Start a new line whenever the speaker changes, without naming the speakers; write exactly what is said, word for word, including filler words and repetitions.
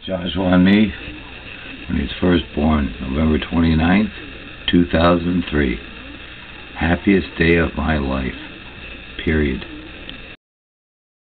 Joshua on me when he was first born, November twenty-ninth, two thousand three. Happiest day of my life. Period.